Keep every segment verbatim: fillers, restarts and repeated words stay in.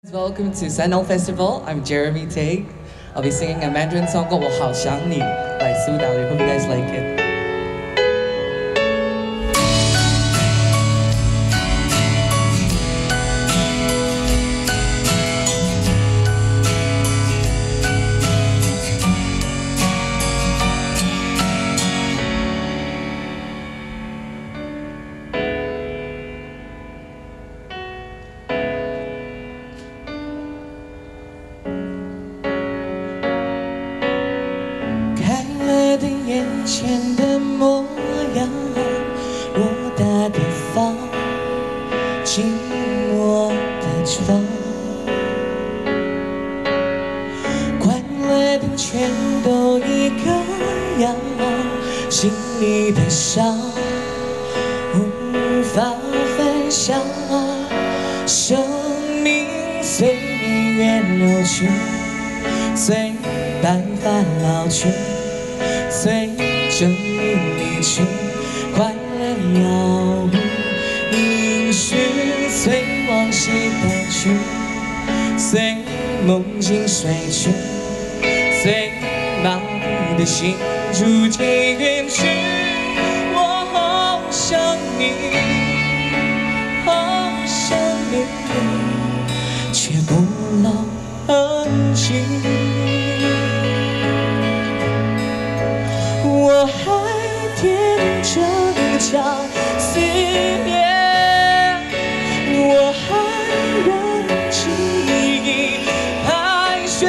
Welcome to Sundown Festival. I'm Jeremy Teng. I'll be singing a Mandarin song called 我好想你 by Sodagreen. Hope you guys like it. 眼前的模样，偌大的房，寂寞的床，快乐的全都一个样，心里的伤无法分享。生命随年月流去，随白发老去。 随正义离去，快乐杳无音讯，随往事淡去，随梦境睡去，随麻痹的心逐渐远去。我好想你，好想你，却不露痕迹。 我还踮着脚思念，我还让记忆盘旋，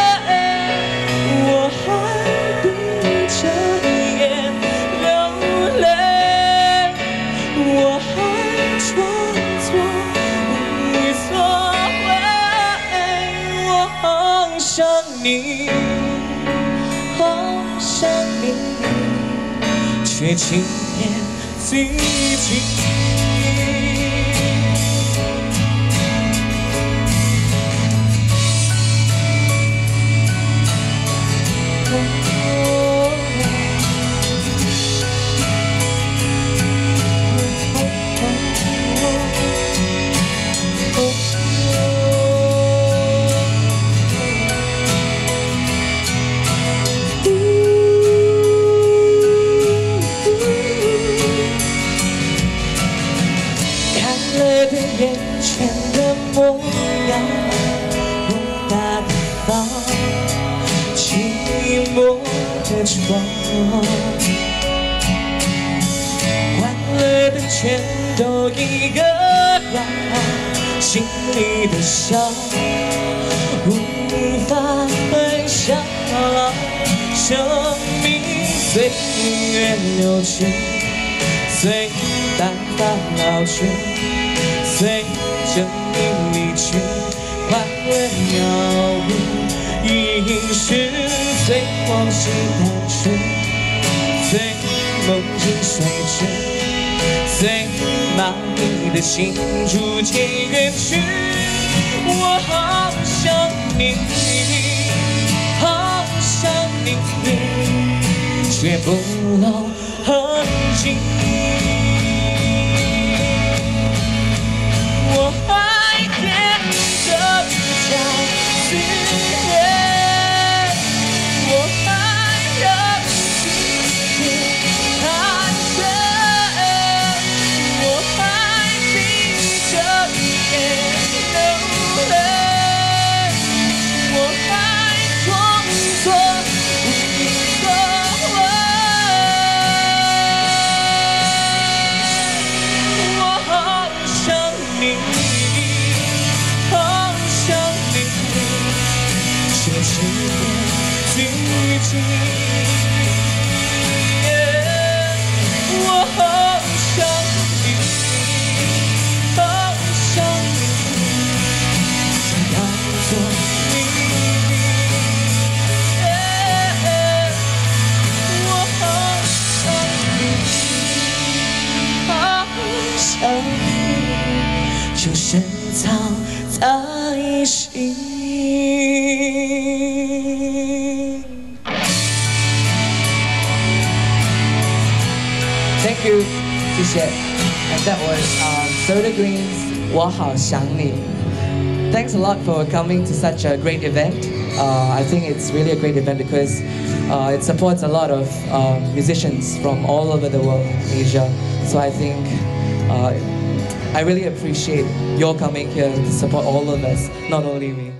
我还闭着眼流泪，我还装作无所谓。我好想你，好想你。 却轻言自己。眼前的模样，偌大的房，寂寞的床，快乐的全都一个样，心里的伤无法分享。生命随年月流去，随白发老去。 随正义离去，快乐杳无音讯，随往事淡去，随梦境睡去，随麻痹的心逐渐远去。我好想你，好想你，却不露痕迹。 我还踮着脚思念，我还让记忆盘旋，我还闭着眼流泪，我还装作无所谓。我好想你。 却轻言自己，我好想你，好想你，却当作秘密。我好想你，好想你，就深藏在心。 Thank you， 谢谢。And that was um, Sodagreen's 我好想你。 thanks a lot for coming to such a great event. Uh, I think it's really a great event because uh, it supports a lot of uh, musicians from all over the world, Asia. So I think uh, I really appreciate your coming here to support all of us, not only me.